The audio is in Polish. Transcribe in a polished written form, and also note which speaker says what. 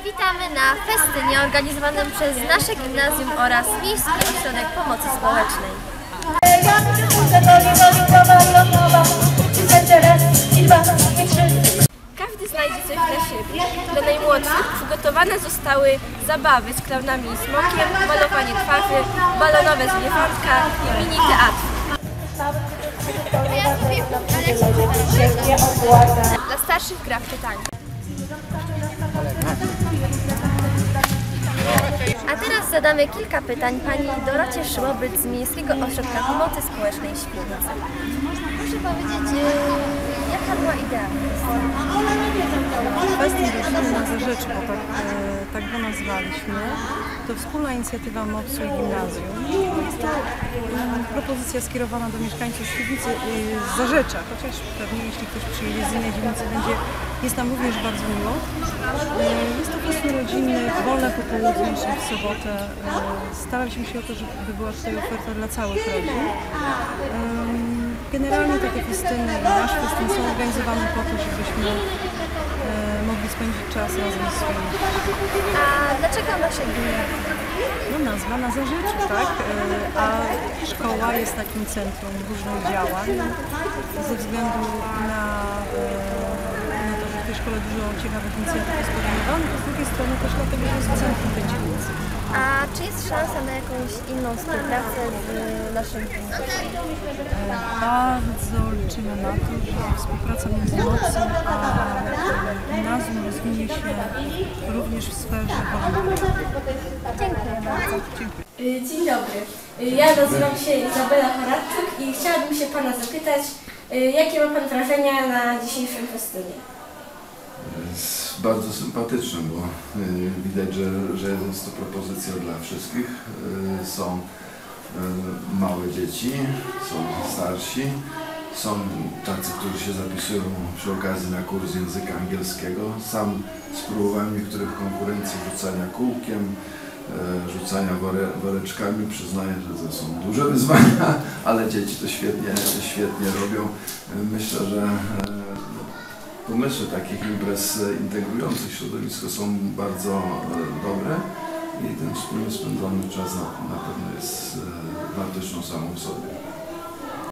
Speaker 1: Witamy na festynie organizowanym przez nasze gimnazjum oraz Miejski Ośrodek Pomocy Społecznej. Każdy znajdzie coś dla siebie. Dla najmłodszych przygotowane zostały zabawy z klaunami i smokiem, malowanie twarzy, balonowe zwierzątka i mini teatr. Dla starszych gra w czytanie. A teraz zadamy kilka pytań pani Dorocie Szyłobyt z Miejskiego Ośrodka Pomocy Społecznej Świdnicy. Proszę powiedzieć, jaka była idea?
Speaker 2: Festyn Rodziny na Zarzeczu, bo tak go nazwaliśmy, to wspólna inicjatywa MOPS-u i gimnazjum. Jest to propozycja skierowana do mieszkańców Świdnicy z Zarzecza, chociaż pewnie jeśli ktoś przyjedzie z innej dzielnicy, jest nam również bardzo miło. Jest to festyn rodzinny, wolne popołudnie, czyli w sobotę. Staraliśmy się o to, żeby była tutaj oferta dla całych rodzin. Generalnie takie festyny i nasz festyn są organizowane po to, żebyśmy mogli spędzić czas razem z swoimi.
Speaker 1: A dlaczego nasze gimnazjum?
Speaker 2: No nazwa na Zarzeczu, tak? A szkoła jest takim centrum różnych działań ze względu na to, że w tej szkole dużo ciekawych inicjatyw jest podejmowanych, a z drugiej strony też dlatego, że jest w centrum tej dzielnicy.
Speaker 1: A czy jest szansa na jakąś inną współpracę z naszym gimnazjum?
Speaker 2: Bardzo liczymy na to, że współpraca między MOPS-em a gimnazjum rozwinie się również w sferze wolontariatu.
Speaker 1: Dziękuję bardzo.
Speaker 2: Dziękuję.
Speaker 3: Dzień dobry. Ja nazywam się Izabela Haradczuk i chciałabym się Pana zapytać, jakie ma Pan wrażenia na dzisiejszym festynie?
Speaker 4: Jest bardzo sympatyczne, bo widać, że jest to propozycja dla wszystkich. Są małe dzieci, są starsi, są tacy, którzy się zapisują przy okazji na kurs języka angielskiego. Sam spróbowałem niektórych konkurencji rzucania kółkiem, rzucania woreczkami. Przyznaję, że to są duże wyzwania, ale dzieci to świetnie robią. Myślę, że pomysły takich imprez integrujących środowisko są bardzo dobre i ten wspólnie spędzony czas na pewno jest wartością samą w sobie.